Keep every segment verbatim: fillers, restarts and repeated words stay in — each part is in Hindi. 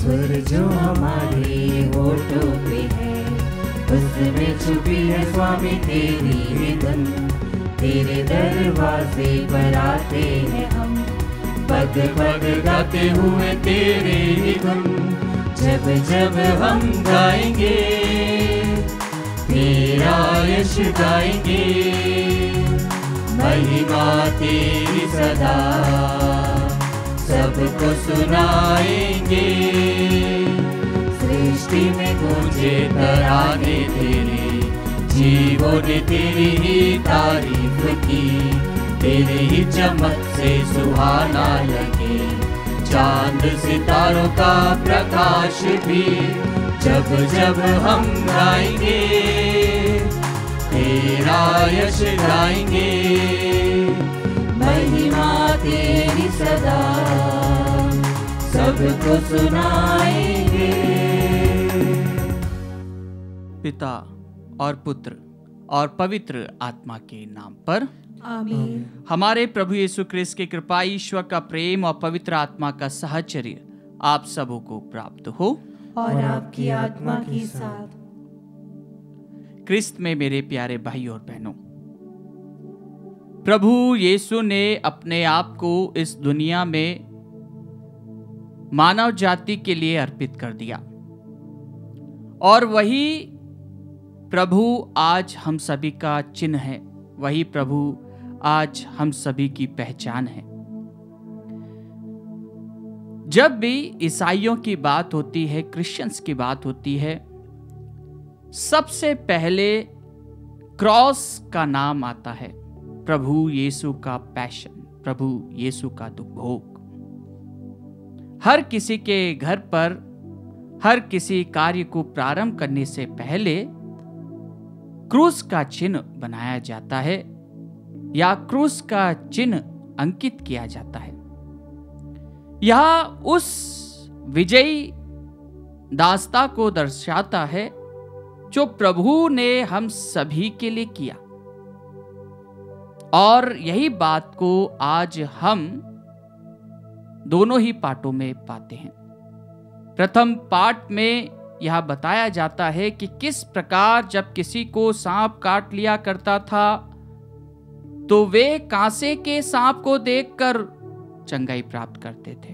सुर जो हमारे होठों पे है, उसमें छुपी है स्वामी तेरी ही धुन। तेरे दरवाजे पर आते हैं हम, पग पग गाते हुए तेरे ही धुन। जब जब हम गाएंगे तेरा यश गाएंगे, महिमा तेरी सदा सबको सुनाएंगे। सृष्टि में गूंजे तराने तेरे, जीवों ने तेरी ही तारीफ की। तेरे ही चमक से सुहाना लगे चांद सितारों का प्रकाश भी। जब जब हम गाएंगे तेरा यश गाएंगे, महिमा तेरी सदा सबको सुनाएंगे। पिता और पुत्र और पवित्र आत्मा के नाम पर आमीन। हमारे प्रभु यीशु क्रिस्त की कृपा, ईश्वर का प्रेम और पवित्र आत्मा का सहचर्य आप सबों को प्राप्त हो और आपकी आत्मा के साथ। क्रिस्त में मेरे प्यारे भाई और बहनों, प्रभु यीशु ने अपने आप को इस दुनिया में मानव जाति के लिए अर्पित कर दिया, और वही प्रभु आज हम सभी का चिन्ह है, वही प्रभु आज हम सभी की पहचान है। जब भी ईसाइयों की बात होती है, क्रिश्चियंस की बात होती है, सबसे पहले क्रॉस का नाम आता है, प्रभु यीशु का पैशन, प्रभु यीशु का दुख भोग। हर किसी के घर पर हर किसी कार्य को प्रारंभ करने से पहले क्रूस का चिन्ह बनाया जाता है या क्रूस का चिन्ह अंकित किया जाता है। यह उस विजयी दास्ता को दर्शाता है जो प्रभु ने हम सभी के लिए किया, और यही बात को आज हम दोनों ही पाठों में पाते हैं। प्रथम पाठ में यह बताया जाता है कि किस प्रकार जब किसी को सांप काट लिया करता था तो वे कांसे के सांप को देखकर चंगाई प्राप्त करते थे।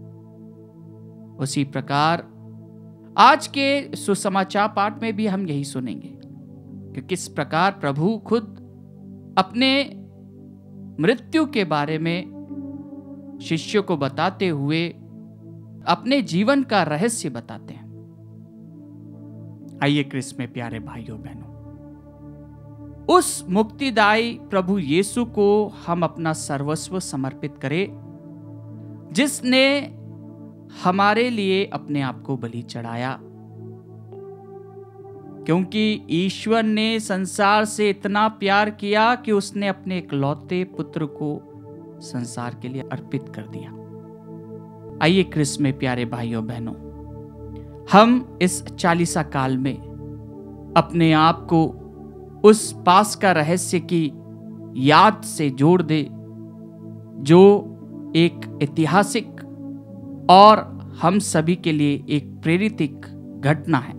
उसी प्रकार आज के सुसमाचार पाठ में भी हम यही सुनेंगे कि किस प्रकार प्रभु खुद अपने मृत्यु के बारे में शिष्यों को बताते हुए अपने जीवन का रहस्य बताते हैं। आइए क्रिस्त में प्यारे भाइयों बहनों, उस मुक्तिदायी प्रभु यीशु को हम अपना सर्वस्व समर्पित करें, जिसने हमारे लिए अपने आप को बलि चढ़ाया। क्योंकि ईश्वर ने संसार से इतना प्यार किया कि उसने अपने इकलौते पुत्र को संसार के लिए अर्पित कर दिया। आइए क्रिस्त में प्यारे भाइयों बहनों, हम इस चालीसा काल में अपने आप को उस पास का रहस्य की याद से जोड़ दे, जो एक ऐतिहासिक और हम सभी के लिए एक प्रेरित घटना है,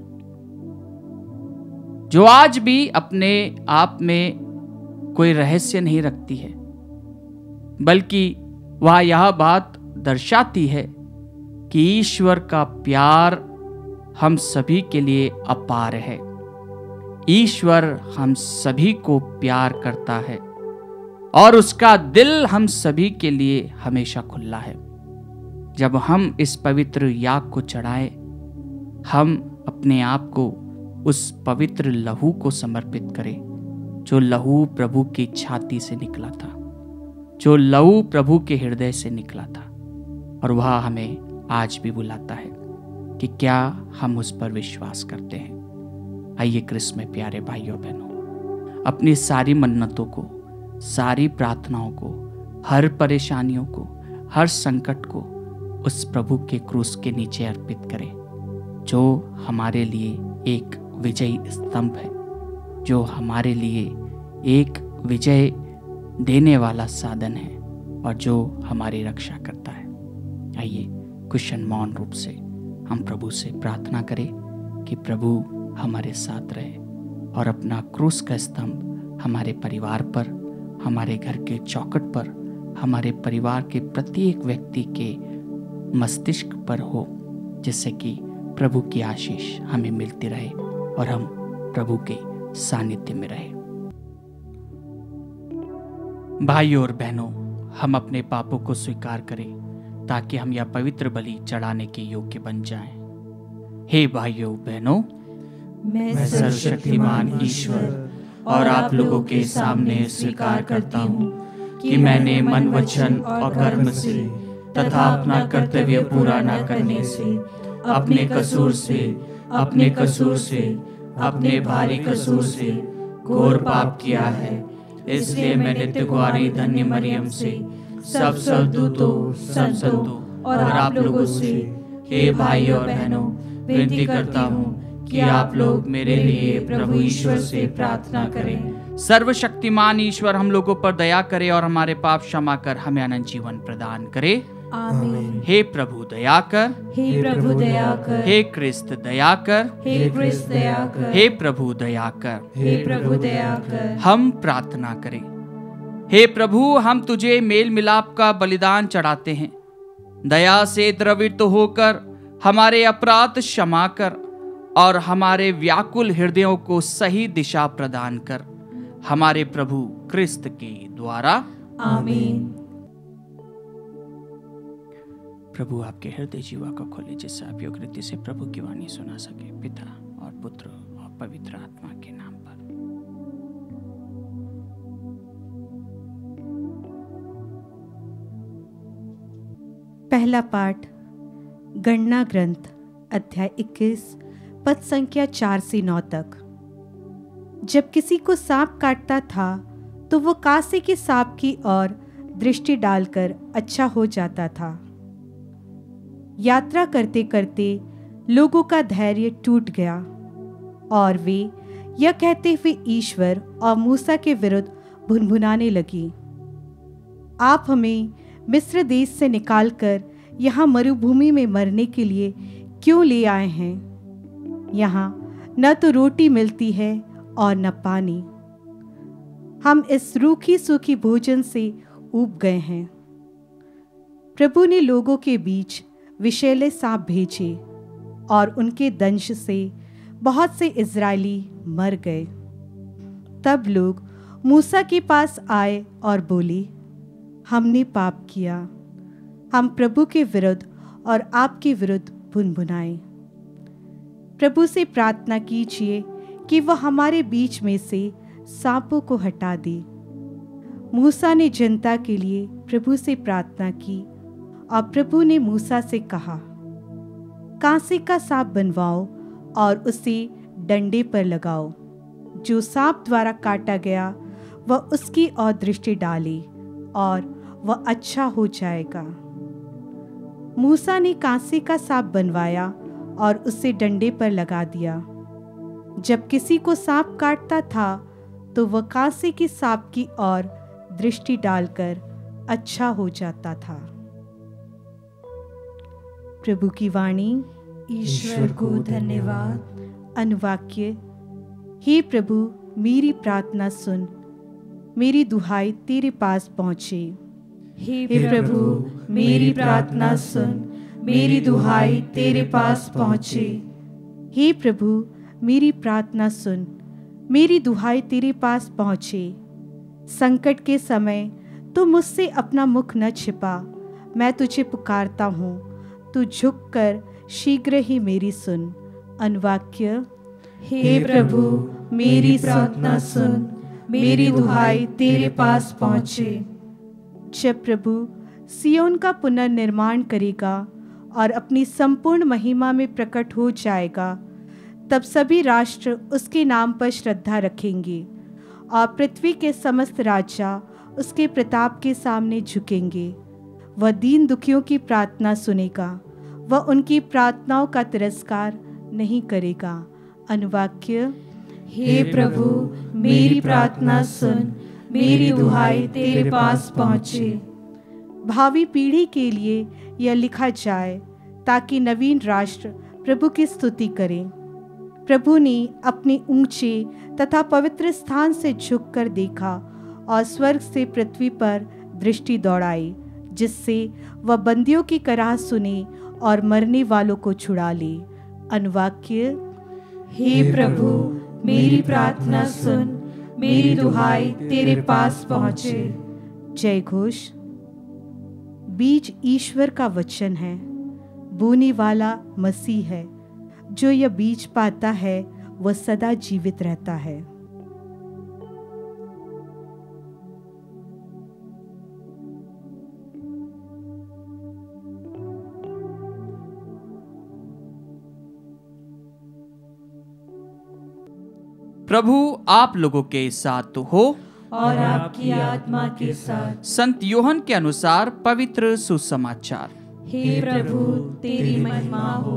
जो आज भी अपने आप में कोई रहस्य नहीं रखती है, बल्कि वह यह बात दर्शाती है कि ईश्वर का प्यार हम सभी के लिए अपार है। ईश्वर हम सभी को प्यार करता है और उसका दिल हम सभी के लिए हमेशा खुला है। जब हम इस पवित्र याग को चढ़ाए, हम अपने आप को उस पवित्र लहू को समर्पित करें, जो लहू प्रभु की छाती से निकला था, जो लहू प्रभु के हृदय से निकला था, और वह हमें आज भी बुलाता है कि क्या हम उस पर विश्वास करते हैं। आइए क्रिस्त में प्यारे भाइयों बहनों, अपनी सारी मन्नतों को, सारी प्रार्थनाओं को, हर परेशानियों को, हर संकट को उस प्रभु के क्रूस के नीचे अर्पित करें, जो हमारे लिए एक विजयी स्तंभ है, जो हमारे लिए एक विजय देने वाला साधन है और जो हमारी रक्षा करता है। आइए कुशन मौन रूप से हम प्रभु से प्रार्थना करें कि प्रभु हमारे साथ रहे और अपना क्रूस का स्तंभ हमारे परिवार पर, हमारे घर के चौखट पर, हमारे परिवार के प्रत्येक व्यक्ति के मस्तिष्क पर हो, जिससे कि प्रभु की आशीष हमें मिलती रहे और हम प्रभु के सानिध्य में रहे। भाइयों और बहनों, हम अपने पापों को स्वीकार करें ताकि हम यह पवित्र बलि चढ़ाने के योग्य बन जाएं। हे भाइयों बहनों, मैं सर्वशक्तिमान ईश्वर और आप लोगों के सामने स्वीकार करता हूँ कि मैंने मन, वचन और कर्म से तथा अपना कर्तव्य पूरा न करने से, अपने कसूर से अपने कसूर से अपने भारी कसूर से घोर पाप किया है। इसलिए मैं नित्य कुंवारी धन्य मरियम से, सब स्वर्गदूतों, सब संतों और आप लोगों से, हे भाइयों और बहनों, विनती करता हूँ कि आप लोग मेरे लिए प्रभु ईश्वर से प्रार्थना करें। सर्वशक्तिमान ईश्वर हम लोगों पर दया करे और हमारे पाप क्षमा कर हमें अनंत जीवन प्रदान करे। आमीन। हे प्रभु दया कर, हे प्रभु दया कर, हे क्रिस्त दया कर, हे क्रिस्त दया कर, हे प्रभु दया कर। हे प्रभु दया कर। हम प्रार्थना करें। हे प्रभु, हम तुझे मेल मिलाप का बलिदान चढ़ाते हैं। दया से द्रवित होकर हमारे अपराध क्षमा कर और हमारे व्याकुल हृदयों को सही दिशा प्रदान कर, हमारे प्रभु क्रिस्त के द्वारा। आमीन। प्रभु आपके हृदय जीवा को खोले, जिससे आप योग्य रीति से प्रभु की वाणी सुना सके, पिता और पुत्र और पवित्र आत्मा के नाम पर। पहला पाठ गणना ग्रंथ अध्याय इक्कीस पद संख्या चार से नौ तक। जब किसी को सांप काटता था तो वो कासे के सांप की ओर दृष्टि डालकर अच्छा हो जाता था। यात्रा करते करते लोगों का धैर्य टूट गया और वे यह कहते हुए ईश्वर और मूसा के विरुद्ध भुनभुनाने लगी, आप हमें मिस्र देश से निकालकर यहाँ मरुभूमि में मरने के लिए क्यों ले आए हैं? यहाँ न तो रोटी मिलती है और न पानी। हम इस रूखी सूखी भोजन से ऊब गए हैं। प्रभु ने लोगों के बीच विषैले सांप भेजे और उनके दंश से बहुत से इज़राइली मर गए। तब लोग मूसा के पास आए और बोले, हमने पाप किया, हम प्रभु के विरुद्ध और आपके विरुद्ध भुनभुनाए। प्रभु से प्रार्थना कीजिए कि वह हमारे बीच में से सांपों को हटा दे। मूसा ने जनता के लिए प्रभु से प्रार्थना की और प्रभु ने मूसा से कहा, कांसे का सांप बनवाओ और उसे डंडे पर लगाओ। जो सांप द्वारा काटा गया वह उसकी ओर दृष्टि डाले और वह अच्छा हो जाएगा। मूसा ने कांसे का सांप बनवाया और उसे डंडे पर लगा दिया। जब किसी को सांप काटता था तो वह कांसे के सांप की ओर दृष्टि डालकर अच्छा हो जाता था। प्रभु की वाणी। ईश्वर को धन्यवाद। अनुवाक्य। हे प्रभु, मेरी प्रार्थना सुन, मेरी दुहाई तेरे पास पहुँचे। हे प्रभु, मेरी प्रार्थना सुन, मेरी दुहाई तेरे पास पहुँचे। हे प्रभु, मेरी प्रार्थना सुन, मेरी दुहाई तेरे पास पहुँचे। संकट के समय तू मुझसे अपना मुख न छिपा। मैं तुझे पुकारता हूँ, तू झुककर शीघ्र ही मेरी सुन। अनुवाक्य। हे प्रभु, मेरी प्रार्थना सुन, मेरी दुहाई तेरे पास पहुँचे। जब प्रभु सियोन का पुनर्निर्माण करेगा और अपनी संपूर्ण महिमा में प्रकट हो जाएगा, तब सभी राष्ट्र उसके नाम पर श्रद्धा रखेंगे और पृथ्वी के समस्त राजा उसके प्रताप के सामने झुकेंगे। वह दीन दुखियों की प्रार्थना सुनेगा, वह उनकी प्रार्थनाओं का तिरस्कार नहीं करेगा। अनुवाक्य। हे प्रभु, मेरी प्रार्थना सुन, मेरी दुहाई तेरे पास पहुँचे। भावी पीढ़ी के लिए यह लिखा जाए, ताकि नवीन राष्ट्र प्रभु की स्तुति करें। प्रभु ने अपने ऊंचे तथा पवित्र स्थान से झुककर देखा और स्वर्ग से पृथ्वी पर दृष्टि दौड़ाई, जिससे वह बंदियों की कराह सुने और मरने वालों को छुड़ा ले। अनुवाक्य: हे प्रभु, मेरी प्रार्थना सुन, मेरी दुहाई तेरे पास पहुँचे। जय घोष। बीज ईश्वर का वचन है, बोने वाला मसीह है। जो यह बीज पाता है वह सदा जीवित रहता है। प्रभु आप लोगों के साथ हो और आपकी आत्मा के साथ। संत योहन के अनुसार पवित्र सुसमाचार। हे प्रभु, तेरी महिमा हो।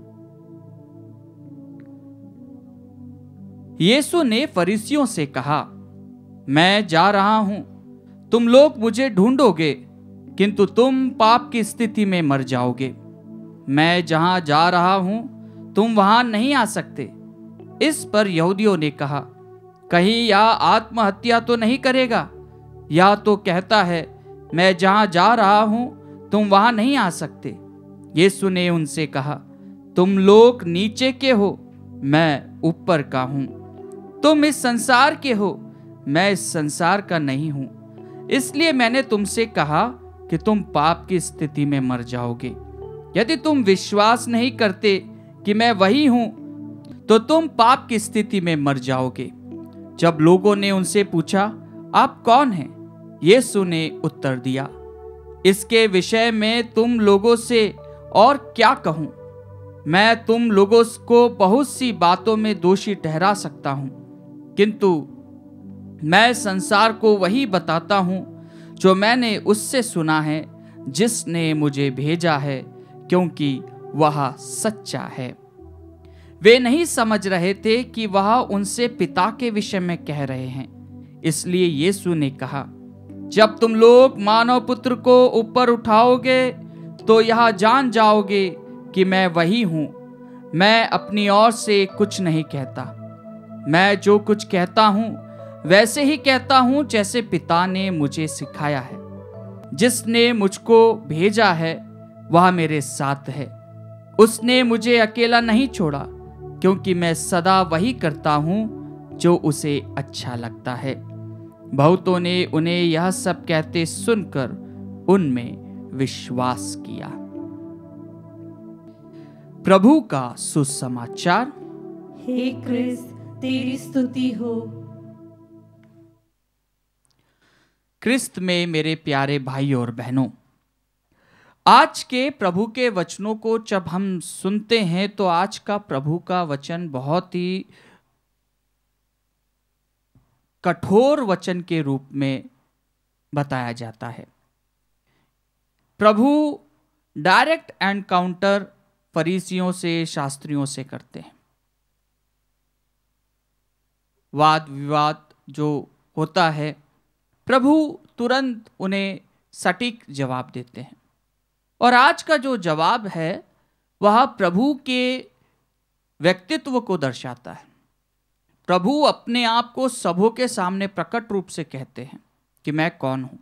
यीशु ने फरीसियों से कहा, मैं जा रहा हूं, तुम लोग मुझे ढूंढोगे, किंतु तुम पाप की स्थिति में मर जाओगे। मैं जहां जा रहा हूं तुम वहां नहीं आ सकते। इस पर यहूदियों ने कहा, कहीं यह आत्महत्या तो नहीं करेगा, या तो कहता है मैं जहां जा रहा हूं तुम वहां नहीं आ सकते। यीशु ने उनसे कहा, तुम लोग नीचे के हो, मैं ऊपर का हूं। तुम इस संसार के हो, मैं इस संसार का नहीं हूं। इसलिए मैंने तुमसे कहा कि तुम पाप की स्थिति में मर जाओगे। यदि तुम विश्वास नहीं करते कि मैं वही हूं, तो तुम पाप की स्थिति में मर जाओगे। जब लोगों ने उनसे पूछा, आप कौन हैं? यीशु ने उत्तर दिया, इसके विषय में तुम लोगों से और क्या कहूं? मैं तुम लोगों को बहुत सी बातों में दोषी ठहरा सकता हूं, किंतु मैं संसार को वही बताता हूं जो मैंने उससे सुना है जिसने मुझे भेजा है, क्योंकि वह सच्चा है। वे नहीं समझ रहे थे कि वह उनसे पिता के विषय में कह रहे हैं। इसलिए यीशु ने कहा, जब तुम लोग मानव पुत्र को ऊपर उठाओगे तो यह जान जाओगे कि मैं वही हूं। मैं अपनी ओर से कुछ नहीं कहता, मैं जो कुछ कहता हूं वैसे ही कहता हूं जैसे पिता ने मुझे सिखाया है। जिसने मुझको भेजा है वह मेरे साथ है। उसने मुझे अकेला नहीं छोड़ा, क्योंकि मैं सदा वही करता हूं जो उसे अच्छा लगता है। बहुतों ने उन्हें यह सब कहते सुनकर उनमें विश्वास किया। प्रभु का सुसमाचार। हे क्रिस्त, तेरी स्तुति हो। क्रिस्त में मेरे प्यारे भाई और बहनों, आज के प्रभु के वचनों को जब हम सुनते हैं तो आज का प्रभु का वचन बहुत ही कठोर वचन के रूप में बताया जाता है। प्रभु डायरेक्ट एनकाउंटर फरीसियों से, शास्त्रियों से करते हैं। वाद विवाद जो होता है, प्रभु तुरंत उन्हें सटीक जवाब देते हैं। और आज का जो जवाब है वह प्रभु के व्यक्तित्व को दर्शाता है। प्रभु अपने आप को सबों के सामने प्रकट रूप से कहते हैं कि मैं कौन हूं।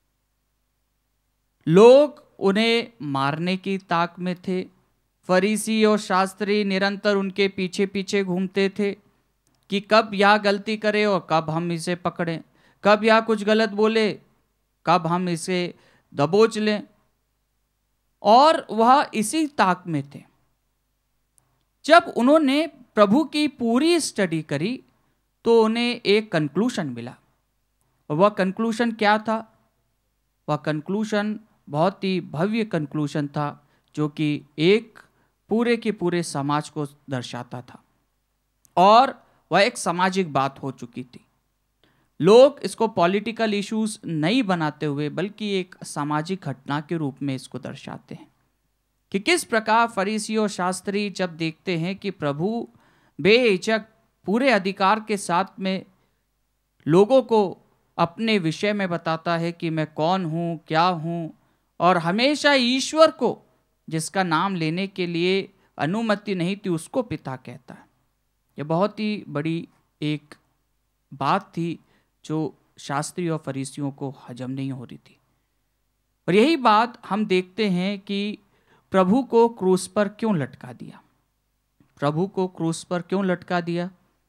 लोग उन्हें मारने की ताक में थे। फरीसी और शास्त्री निरंतर उनके पीछे पीछे घूमते थे कि कब यह गलती करे और कब हम इसे पकड़ें, कब यह कुछ गलत बोले, कब हम इसे दबोच लें। और वह इसी ताक में थे। जब उन्होंने प्रभु की पूरी स्टडी करी तो उन्हें एक कंक्लूशन मिला। और वह कंक्लूशन क्या था? वह कंक्लूशन बहुत ही भव्य कंक्लूशन था, जो कि एक पूरे के पूरे समाज को दर्शाता था। और वह एक सामाजिक बात हो चुकी थी। लोग इसको पॉलिटिकल इश्यूज नहीं बनाते हुए बल्कि एक सामाजिक घटना के रूप में इसको दर्शाते हैं कि किस प्रकार फरीसी और शास्त्री जब देखते हैं कि प्रभु बेहिचक पूरे अधिकार के साथ में लोगों को अपने विषय में बताता है कि मैं कौन हूँ, क्या हूँ, और हमेशा ईश्वर को जिसका नाम लेने के लिए अनुमति नहीं थी उसको पिता कहता है। यह बहुत ही बड़ी एक बात थी जो शास्त्री और फरीसियों को हजम नहीं हो रही थी। और यही बात हम देखते हैं कि प्रभु को क्रूस पर क्यों लटका दिया। प्रभु को क्रूस पर क्यों लटका दिया?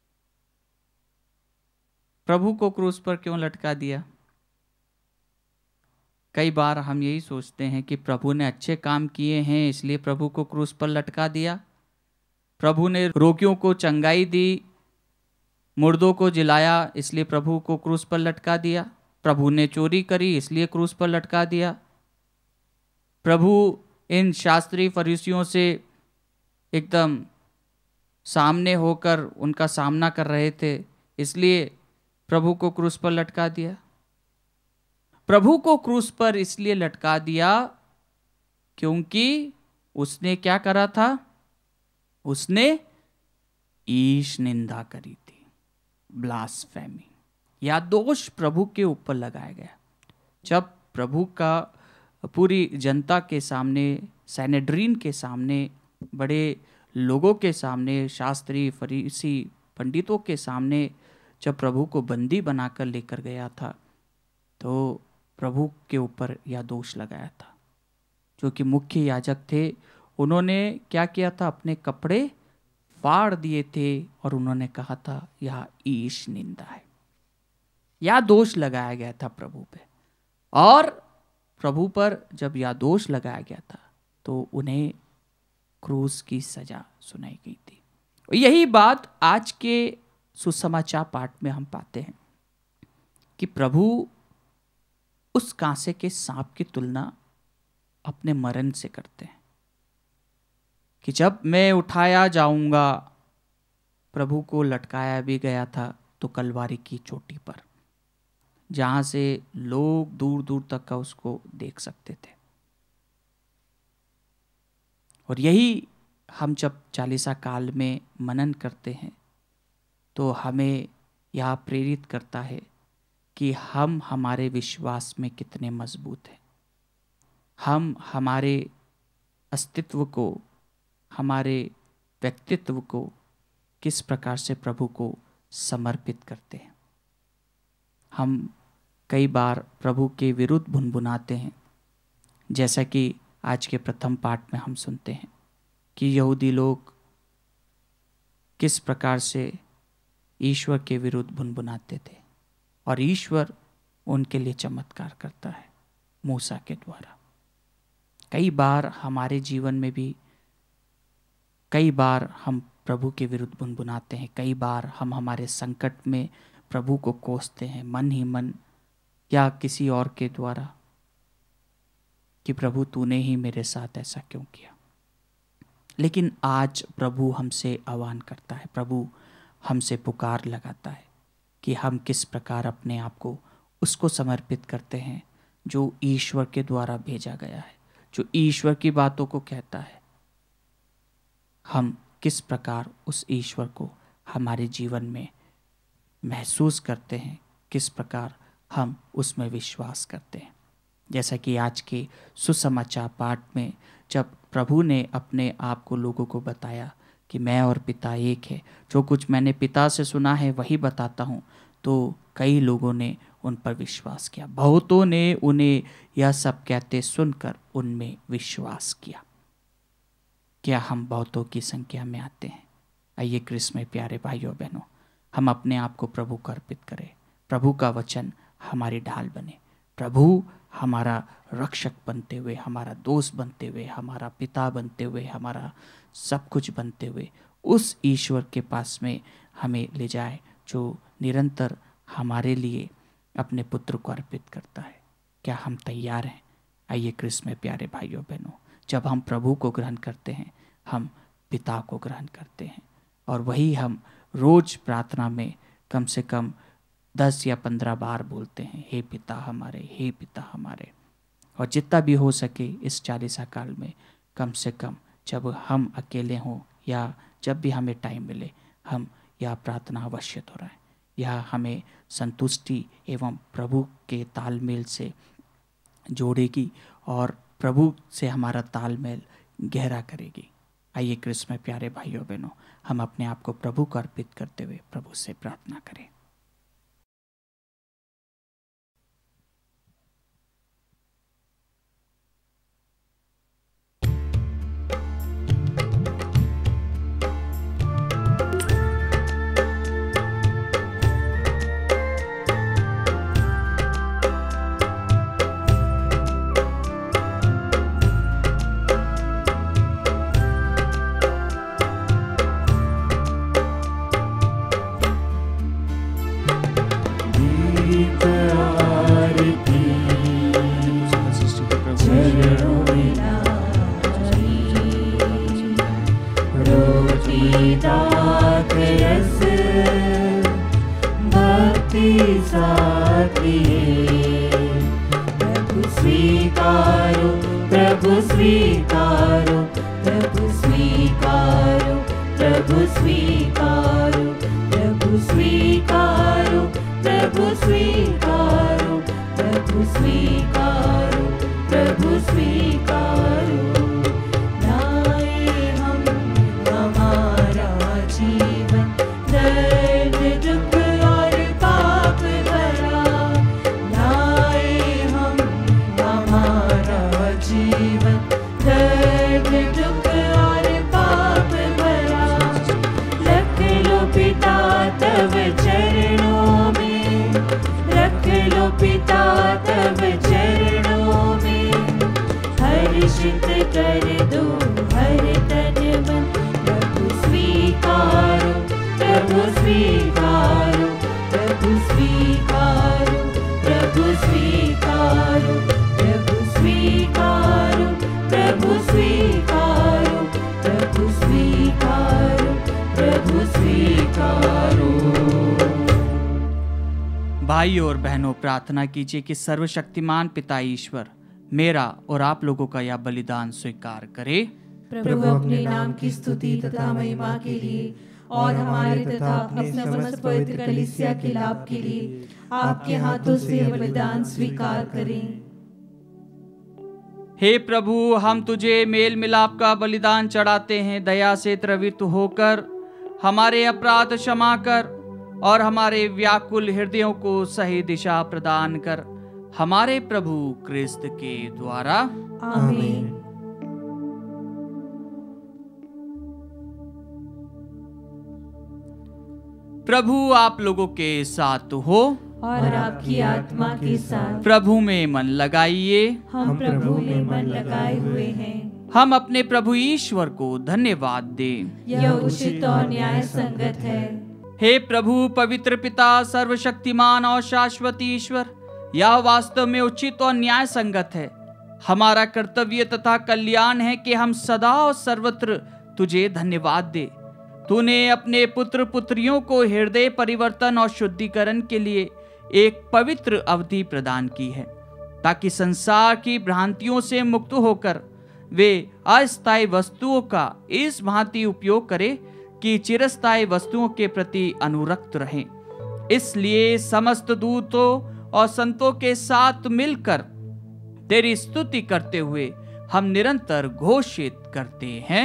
प्रभु को क्रूस पर क्यों लटका दिया? कई बार हम यही सोचते हैं कि प्रभु ने अच्छे काम किए हैं इसलिए प्रभु को क्रूस पर लटका दिया। प्रभु ने रोगियों को चंगाई दी, मुर्दों को जिलाया, इसलिए प्रभु को क्रूस पर लटका दिया। प्रभु ने चोरी करी इसलिए क्रूस पर लटका दिया। प्रभु इन शास्त्री फरीसियों से एकदम सामने होकर उनका सामना कर रहे थे इसलिए प्रभु को क्रूस पर लटका दिया। प्रभु को क्रूस पर इसलिए लटका दिया क्योंकि उसने क्या करा था? उसने ईश निंदा करी थी, ब्लास्फेमी, या दोष प्रभु के ऊपर लगाया गया। जब प्रभु का पूरी जनता के सामने, सैनेड्रीन के सामने, बड़े लोगों के सामने, शास्त्री फरीसी पंडितों के सामने जब प्रभु को बंदी बनाकर लेकर गया था तो प्रभु के ऊपर यह दोष लगाया था। जो कि मुख्य याजक थे उन्होंने क्या किया था? अपने कपड़े फाड़ दिए थे और उन्होंने कहा था यह ईश निंदा है। यह दोष लगाया गया था प्रभु पे। और प्रभु पर जब यह दोष लगाया गया था तो उन्हें क्रूस की सजा सुनाई गई थी। यही बात आज के सुसमाचार पाठ में हम पाते हैं कि प्रभु उस कांसे के सांप की तुलना अपने मरण से करते हैं कि जब मैं उठाया जाऊंगा, प्रभु को लटकाया भी गया था तो कलवारी की चोटी पर, जहां से लोग दूर दूर तक का उसको देख सकते थे। और यही हम जब चालीसा काल में मनन करते हैं तो हमें यह प्रेरित करता है कि हम हमारे विश्वास में कितने मजबूत हैं। हम हमारे अस्तित्व को, हमारे व्यक्तित्व को किस प्रकार से प्रभु को समर्पित करते हैं। हम कई बार प्रभु के विरुद्ध भुनभुनाते हैं, जैसा कि आज के प्रथम पाठ में हम सुनते हैं कि यहूदी लोग किस प्रकार से ईश्वर के विरुद्ध भुनभुनाते थे और ईश्वर उनके लिए चमत्कार करता है मूसा के द्वारा। कई बार हमारे जीवन में भी कई बार हम प्रभु के विरुद्ध भुनभुनाते हैं। कई बार हम हमारे संकट में प्रभु को कोसते हैं मन ही मन या किसी और के द्वारा कि प्रभु तूने ही मेरे साथ ऐसा क्यों किया। लेकिन आज प्रभु हमसे आह्वान करता है, प्रभु हमसे पुकार लगाता है कि हम किस प्रकार अपने आप को उसको समर्पित करते हैं जो ईश्वर के द्वारा भेजा गया है, जो ईश्वर की बातों को कहता है। हम किस प्रकार उस ईश्वर को हमारे जीवन में महसूस करते हैं, किस प्रकार हम उसमें विश्वास करते हैं। जैसा कि आज के सुसमाचार पाठ में जब प्रभु ने अपने आप को लोगों को बताया कि मैं और पिता एक है, जो कुछ मैंने पिता से सुना है वही बताता हूँ, तो कई लोगों ने उन पर विश्वास किया। बहुतों ने उन्हें यह सब कहते सुनकर उनमें विश्वास किया। क्या हम बहुतों की संख्या में आते हैं? आइए क्रिस्त में प्यारे भाइयों बहनों, हम अपने आप को प्रभु को अर्पित करें। प्रभु का वचन हमारी ढाल बने, प्रभु हमारा रक्षक बनते हुए, हमारा दोस्त बनते हुए, हमारा पिता बनते हुए, हमारा सब कुछ बनते हुए उस ईश्वर के पास में हमें ले जाए जो निरंतर हमारे लिए अपने पुत्र को अर्पित करता है। क्या हम तैयार हैं? आइए क्रिस्त में प्यारे भाइयों बहनों, जब हम प्रभु को ग्रहण करते हैं हम पिता को ग्रहण करते हैं, और वही हम रोज प्रार्थना में कम से कम दस या पंद्रह बार बोलते हैं, हे पिता हमारे, हे पिता हमारे। और जितना भी हो सके इस चालीसा काल में कम से कम जब हम अकेले हों या जब भी हमें टाइम मिले हम यह प्रार्थना अवश्य दोहराएं। यह हमें संतुष्टि एवं प्रभु के तालमेल से जोड़ेगी और प्रभु से हमारा तालमेल गहरा करेगी। आइए क्रिस्त में प्यारे भाइयों बहनों, हम अपने आप को प्रभु को अर्पित करते हुए प्रभु से प्रार्थना करें। प्रभु स्वीकारो, प्रभु स्वीकारो, प्रभु स्वीकारो, प्रभु स्वीकारो, प्रभु स्वीकारो, प्रभु स्वीकारो, प्रभु स्वीकारो, प्रभु स्वीकारो। लाए हम हमारा जीवन, दर्द दुख और पाप भरा, लाए हम हमारा जीवन, दर्द दुख और पाप भरा। रख लो पिता तब चरणों में, रख लो पिता तब चरणों में, हर्षित कर दो हर तन मन। प्रभु स्वीकारो, प्रभु स्वीकारो, प्रभु स्वीकारो, प्रभु स्वीकारो, प्रभु स्वीकारो, प्रभु स्वीकारो, प्रभु स्वीकारो, प्रभु स्वीकारो। भाइयों और बहनों, प्रार्थना कीजिए कि सर्वशक्तिमान पिता ईश्वर मेरा और आप लोगों का यह बलिदान स्वीकार करे। प्रभु अपने नाम की स्तुति तथा महिमा के लिए और हमारे तथा अपने समस्त पवित्र कलीसिया के लाभ के लिए आपके हाथों से यह बलिदान स्वीकार करें। हे प्रभु, हम तुझे मेल मिलाप का बलिदान चढ़ाते हैं। दया से त्वरित होकर हमारे अपराध क्षमा कर और हमारे व्याकुल हृदयों को सही दिशा प्रदान कर, हमारे प्रभु क्रिस्त के द्वारा। आमीन। प्रभु आप लोगों के साथ हो और आपकी आत्मा के साथ। प्रभु में मन लगाइए। हम प्रभु में मन लगाए हुए हैं। हम अपने प्रभु ईश्वर को धन्यवाद दें। यह उचित और न्याय संगत है। हे प्रभु पवित्र पिता, सर्वशक्तिमान और शाश्वत ईश्वर, यह वास्तव में उचित और न्याय संगत है। हमारा कर्तव्य तथा कल्याण है कि हम सदा और सर्वत्र तुझे धन्यवाद दे। तूने अपने पुत्र पुत्रियों को हृदय परिवर्तन और शुद्धिकरण के लिए एक पवित्र अवधि प्रदान की है, ताकि संसार की भ्रांतियों से मुक्त होकर वे अस्थायी वस्तुओं का इस भांति उपयोग करें कि चिरस्थायी वस्तुओं के प्रति अनुरक्त रहें। इसलिए समस्त दूतों और संतों के साथ मिलकर तेरी स्तुति करते हुए हम निरंतर घोषित करते हैं।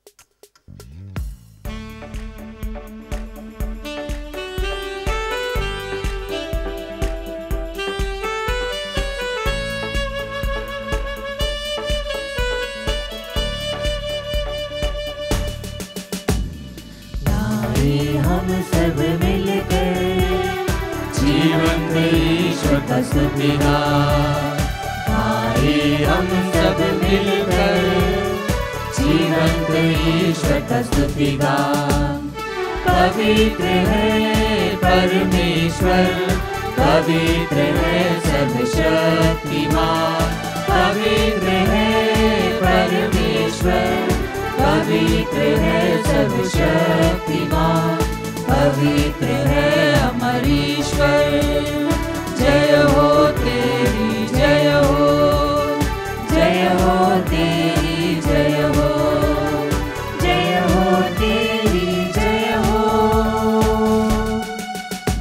हम सब मिलकर जीवंत ईश्वर का स्तुतिगान गाए। हम सब मिलकर जीवंत ईश्वर का स्तुतिगान। पवित्र है परमेश्वर, पवित्र है सर्वशक्तिमान, पवित्र है परमेश्वर, पवित्र है सर्वशक्तिमान, पवित्र है अमर ईश्वर। जय हो तेरी, जय हो, जय हो तेरी, जय हो, जय हो तेरी, जय हो।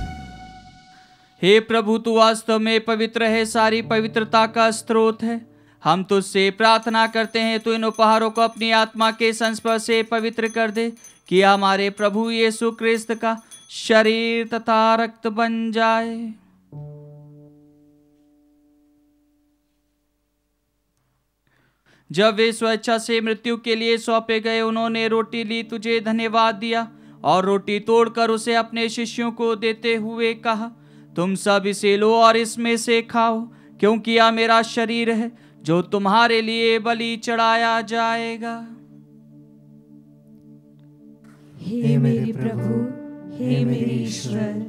हे प्रभु, तू वास्तव में पवित्र है, सारी पवित्रता का स्रोत है। हम तुझसे प्रार्थना करते हैं तो इन उपहारों को अपनी आत्मा के संस्पर्श से पवित्र कर दे, कि हमारे प्रभु यीशु क्रिस्त का शरीर तथा रक्त बन जाए। जब वे स्वेच्छा से मृत्यु के लिए सौंपे गए, उन्होंने रोटी ली, तुझे धन्यवाद दिया और रोटी तोड़कर उसे अपने शिष्यों को देते हुए कहा, तुम सब इसे लो और इसमें से खाओ, क्योंकि यह मेरा शरीर है जो तुम्हारे लिए बलि चढ़ाया जाएगा। हे मेरे प्रभु, हे मेरे ईश्वर,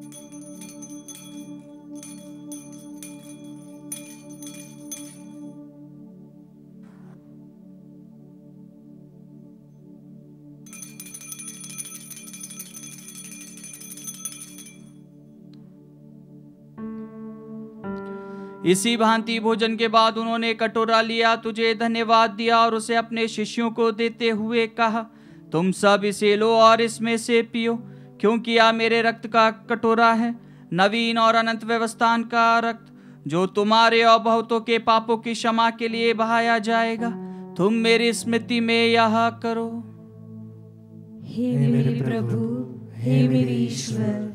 इसी भांति भोजन के बाद उन्होंने कटोरा लिया, तुझे धन्यवाद दिया और उसे अपने शिष्यों को देते हुए कहा, तुम सब इसे लो और इसमें से पियो, क्योंकि यह मेरे रक्त का कटोरा है, नवीन और अनंत व्यवस्थान का रक्त, जो तुम्हारे और बहुतों के पापों की क्षमा के लिए बहाया जाएगा। तुम मेरी स्मृति में यह करो। हे मेरे प्रभु, हे मेरे ईश्वर,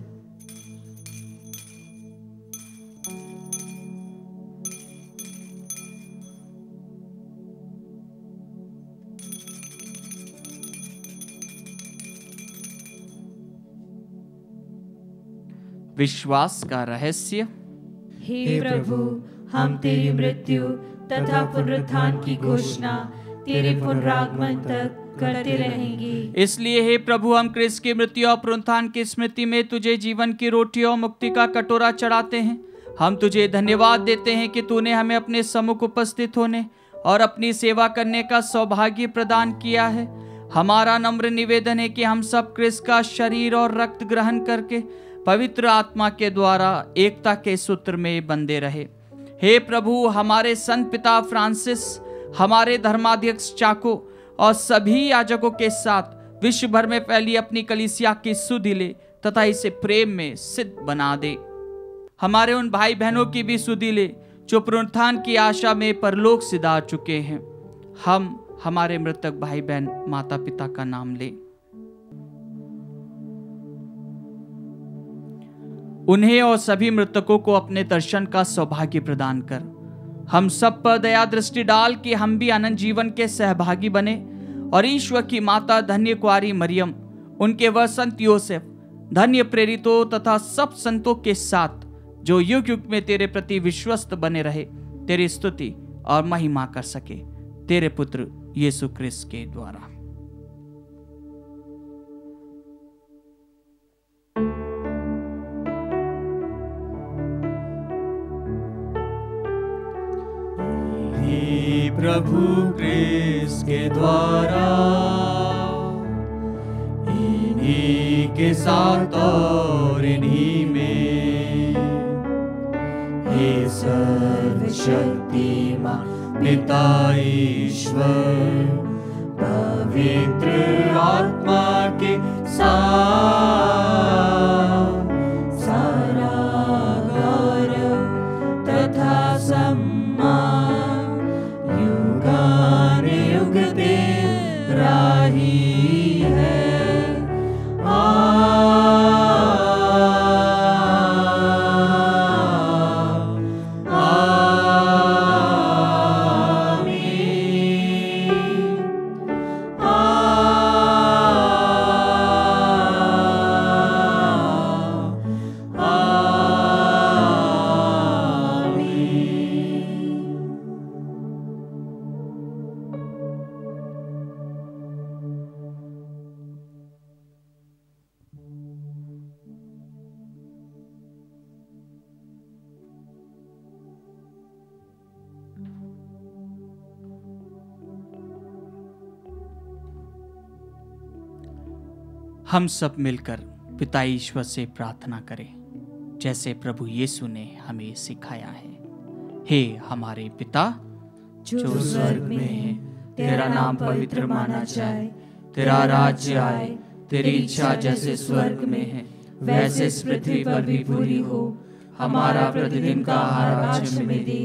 विश्वास का रहस्य। हे प्रभु, हम तेरी मृत्यु तथा पुनरुत्थान की घोषणा तेरे पुनरागमन तक करते रहेंगे। इसलिए हे प्रभु, हम क्रिस्त की मृत्यु और पुनरुत्थान की स्मृति में तुझे जीवन की रोटी और मुक्ति का कटोरा चढ़ाते हैं। हम तुझे धन्यवाद देते हैं कि तूने हमें अपने सम्मुख उपस्थित होने और अपनी सेवा करने का सौभाग्य प्रदान किया है। हमारा नम्र निवेदन है कि हम सब क्रिस्त का शरीर और रक्त ग्रहण करके पवित्र आत्मा के द्वारा एकता के सूत्र में बंधे रहे। हे प्रभु, हमारे संत पिता फ्रांसिस, हमारे धर्माध्यक्ष चाको और सभी याजकों के साथ विश्व भर में फैली अपनी कलीसिया की सुधि ले तथा इसे प्रेम में सिद्ध बना दे। हमारे उन भाई बहनों की भी सुधि ले जो पुनरुत्थान की आशा में परलोक सिधा चुके हैं। हम हमारे मृतक भाई बहन माता पिता का नाम ले, उन्हें और सभी मृतकों को अपने दर्शन का सौभाग्य प्रदान कर। हम सब पर दया दृष्टि डाल कि हम भी अनंत जीवन के सहभागी बने और ईश्वर की माता धन्य कुआरी मरियम, उनके वह संत योसेफ, धन्य प्रेरितों तथा सब संतों के साथ जो युग युग में तेरे प्रति विश्वस्त बने रहे, तेरी स्तुति और महिमा कर सके, तेरे पुत्र यीशु क्रिस्त के द्वारा। प्रभु क्रिस्त के द्वारा, इन्हीं के साथ और इन्हीं में, हे सर्वशक्तिमान पिता ईश्वर, पवित्र आत्मा के साथ सारा गौरव तथा सम्मान युगान युग तेरा ही है। हम सब मिलकर पिता ईश्वर से प्रार्थना करें, जैसे प्रभु यीशु ने हमें सिखाया है। हे हमारे पिता जो स्वर्ग में है, तेरा नाम पवित्र माना जाए, तेरा राज्य आए, तेरी इच्छा जैसे स्वर्ग में है वैसे इस पृथ्वी पर भी पूरी हो। हमारा प्रतिदिन का आहार आज हमें दे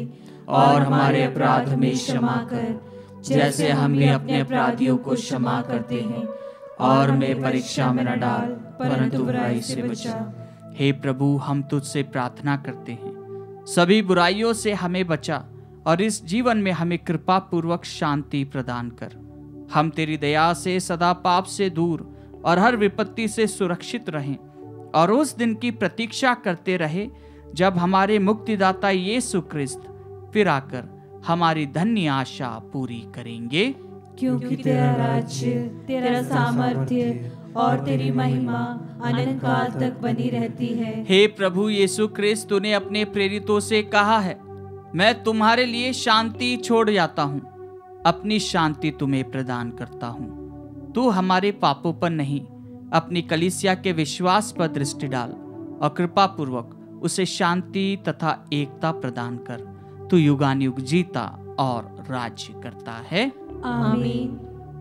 और हमारे अपराध हमें क्षमा कर, जैसे हम भी अपने अपराधियों को क्षमा करते हैं, और हमें परीक्षा में न डाल, परंतु बुराई से बचा। हे प्रभु, हम तुझसे प्रार्थना करते हैं, सभी बुराइयों से हमें बचा और इस जीवन में हमें कृपा पूर्वक शांति प्रदान कर। हम तेरी दया से सदा पाप से दूर और हर विपत्ति से सुरक्षित रहें और उस दिन की प्रतीक्षा करते रहे जब हमारे मुक्तिदाता यीशु क्रिस्त फिर आकर हमारी धन्य आशा पूरी करेंगे। क्योंकि तेरा राज्य, तेरा सामर्थ्य और तेरी महिमा अनंत काल तक बनी रहती है। हे प्रभु यीशु क्रिस्त, तूने अपने प्रेरितों से कहा है, मैं तुम्हारे लिए शांति छोड़ जाता हूँ, अपनी शांति तुम्हें प्रदान करता हूँ। तू हमारे पापों पर नहीं, अपनी कलीसिया के विश्वास पर दृष्टि डाल और कृपा पूर्वक उसे शांति तथा एकता प्रदान कर। तू युगानुयुग जीता और राज्य करता है। आमीन।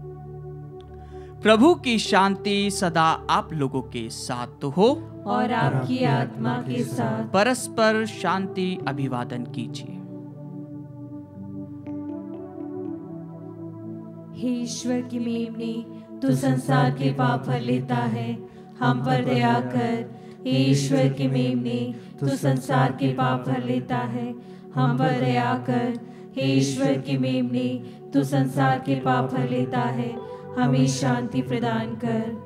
प्रभु की शांति सदा आप लोगों के साथ तो हो और आपकी आत्मा के साथ। परस्पर शांति अभिवादन कीजिए। हे ईश्वर की मेमने, तू संसार के पाप हर लेता है, हम पर दया कर। हे ईश्वर की मेमने, तू संसार के पाप हर लेता है, हम पर दया कर। हे ईश्वर की मेमने, तू संसार के पाप हर लेता है, हमें शांति प्रदान कर।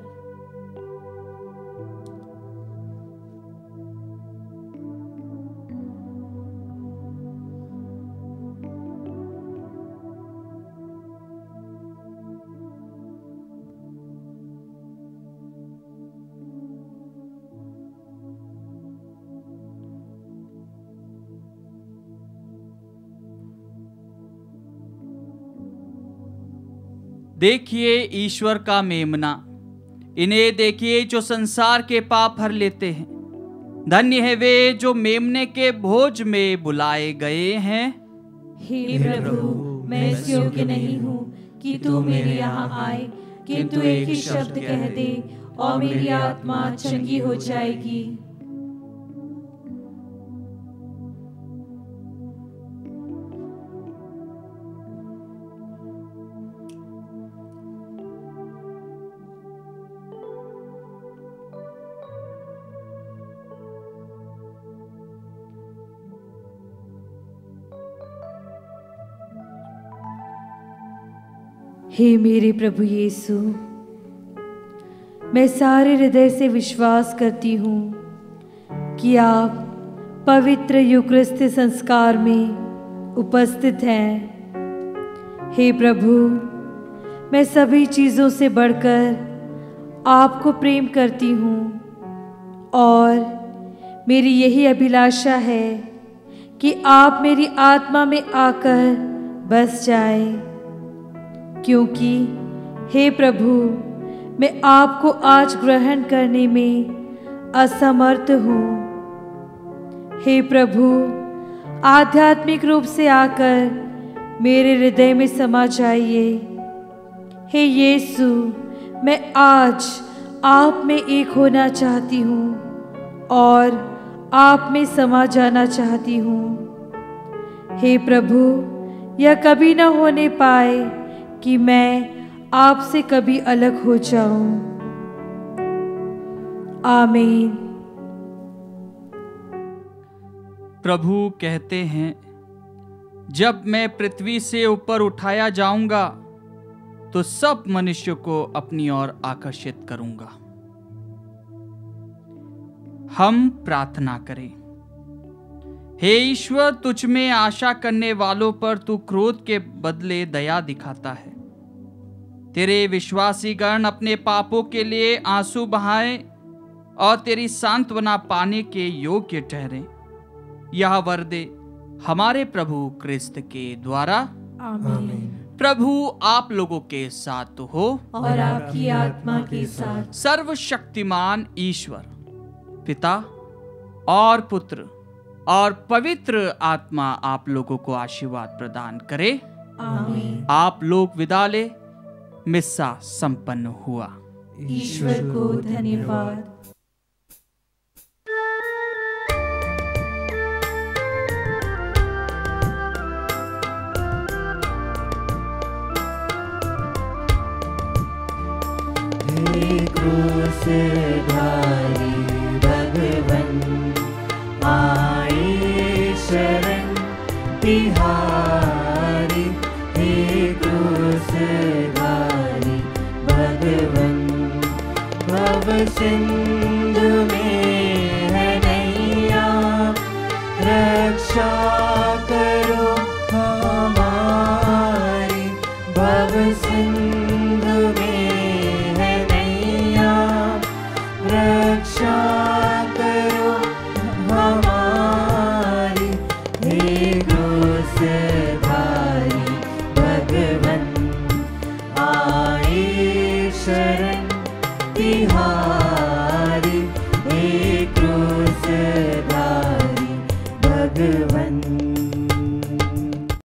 देखिए ईश्वर का मेमना, इन्हें देखिए जो संसार के पाप हर लेते हैं। धन्य है वे जो मेमने के भोज में बुलाए गए हैं। हे प्रभु, मैं इस योग्य नहीं हूँ कि तू मेरे यहाँ आए, किंतु एक ही शब्द कह दे और मेरी आत्मा चंगी हो जाएगी। हे मेरे प्रभु यीशु, मैं सारे हृदय से विश्वास करती हूँ कि आप पवित्र यूकरिस्ती संस्कार में उपस्थित हैं। हे प्रभु, मैं सभी चीज़ों से बढ़कर आपको प्रेम करती हूँ और मेरी यही अभिलाषा है कि आप मेरी आत्मा में आकर बस जाएं। क्योंकि हे प्रभु, मैं आपको आज ग्रहण करने में असमर्थ हूँ। हे प्रभु, आध्यात्मिक रूप से आकर मेरे हृदय में समा जाइए। हे यीशु, मैं आज आप में एक होना चाहती हूँ और आप में समा जाना चाहती हूँ। हे प्रभु, यह कभी न होने पाए कि मैं आपसे कभी अलग हो जाऊं। आमीन। प्रभु कहते हैं, जब मैं पृथ्वी से ऊपर उठाया जाऊंगा तो सब मनुष्यों को अपनी ओर आकर्षित करूंगा। हम प्रार्थना करें। हे ईश्वर, तुझ में आशा करने वालों पर तू क्रोध के बदले दया दिखाता है। तेरे विश्वासी गण अपने पापों के लिए आंसू बहाएं और तेरी सांत्वना पाने के योग्य ठहरें। यह वर दे हमारे प्रभु क्रिस्त के द्वारा। आमीन। प्रभु आप लोगों के साथ हो और आपकी आत्मा के साथ। सर्वशक्तिमान ईश्वर पिता और पुत्र और पवित्र आत्मा आप लोगों को आशीर्वाद प्रदान करे। आमीन। आप लोग विदा ले। मिस्सा संपन्न हुआ। ईश्वर को धन्यवाद। हे क्रूसधारी भगवन आए शरण तिहारी। हे क्रूसधारी भगवन भव सिंधु में है नैया, रक्षा करो हमारी। भव सिंधु में है नैया, रक्षा करो हमारी। हे क्रूसधारी भगवन आए शरण तिहारी। हे क्रूसधारी भगवन